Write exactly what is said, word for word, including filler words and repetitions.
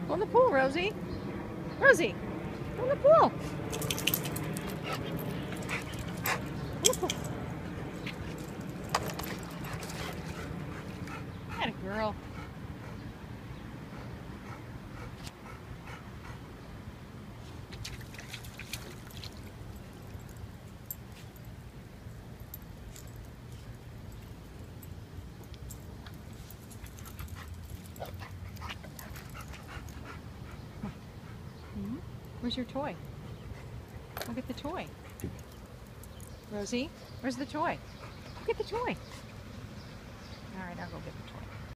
Go in the pool, Rosie. Rosie, go in the pool. Go in the pool. Atta girl. Where's your toy? Go get the toy. Rosie, where's the toy? Go get the toy. All right, I'll go get the toy.